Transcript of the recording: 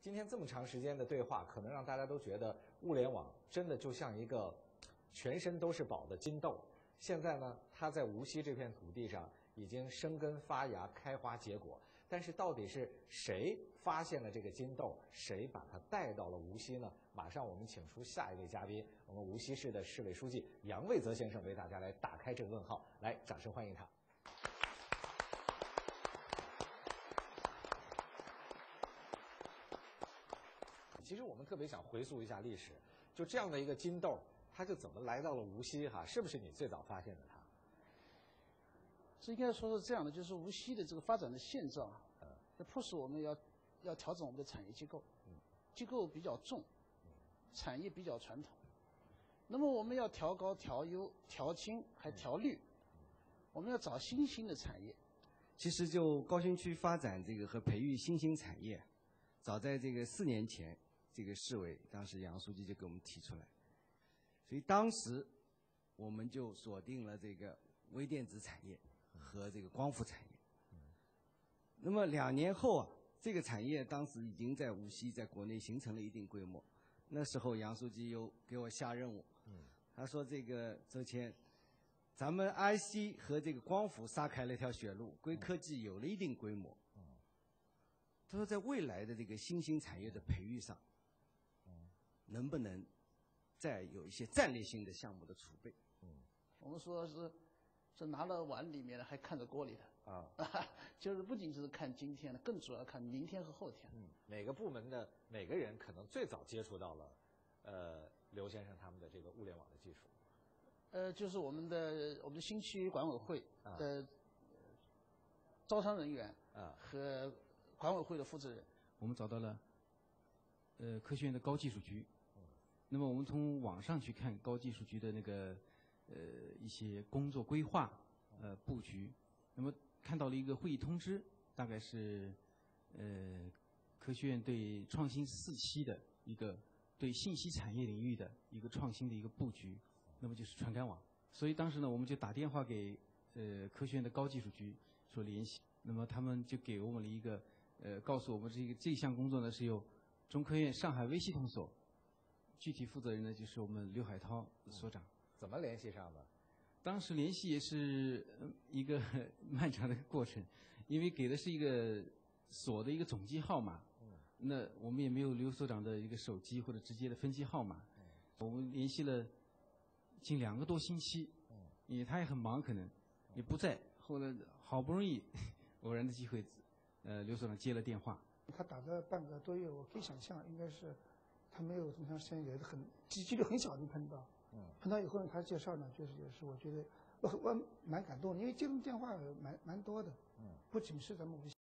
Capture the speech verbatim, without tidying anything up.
今天这么长时间的对话，可能让大家都觉得物联网真的就像一个全身都是宝的金豆。现在呢，它在无锡这片土地上已经生根发芽、开花结果。但是到底是谁发现了这个金豆，谁把它带到了无锡呢？马上我们请出下一位嘉宾，我们无锡市的市委书记杨卫泽先生为大家来打开这个问号。来，掌声欢迎他。其实我们特别想回溯一下历史，就这样的一个金豆，它就怎么来到了无锡哈？是不是你最早发现的它？ 是应该说是这样的，就是无锡的这个发展的现状啊，呃，迫使我们要要调整我们的产业结构，嗯，结构比较重，产业比较传统，那么我们要调高、调优、调轻，还调绿，我们要找新兴的产业。 其实就高新区发展这个和培育新兴产业，早在这个四年前。这个市委当时杨书记就给我们提出来，所以当时我们就锁定了这个微电子产业和这个光伏产业。那么两年后啊，这个产业当时已经在无锡在国内形成了一定规模。那时候杨书记又给我下任务，他说这个周谦，咱们 I C 和这个光伏撒开了一条血路，硅科技有了一定规模。他说在未来的这个新兴产业的培育上，能不能再有一些战略性的项目的储备？ 嗯，我们说是是拿了碗里面的，还看着锅里的啊，就是不仅是看今天的，更主要看明天和后天。 嗯，每个部门的每个人可能最早接触到了，呃，刘先生他们的这个物联网的技术。 呃，就是我们的我们的新区管委会的招商人员啊和管委会的负责人， 我们找到了呃科学院的高技术局。那么我们从网上去看高技术局的那个呃一些工作规划呃布局，那么看到了一个会议通知，大概是呃科学院对创新四期的一个对信息产业领域的一个创新的一个布局，那么就是传感网。所以当时呢，我们就打电话给呃科学院的高技术局说联系，那么他们就给我们了一个呃告诉我们这个这项工作呢是由中科院上海微系统所。具体负责人呢，就是我们刘海涛所长。 怎么联系上的？ 当时联系也是一个漫长的过程，因为给的是一个所的一个总机号码，那我们也没有刘所长的一个手机或者直接的分机号码，我们联系了近两个多星期，因为他也很忙，可能也不在。后来好不容易偶然的机会，呃，刘所长接了电话。 他打了半个多月，我可以想象应该是。他没有这么长时间，也是很几率很小的碰到，嗯，碰到以后呢，他介绍呢，就是也是我觉得我我蛮感动，因为接通电话蛮蛮多的，嗯，不仅是咱们无锡。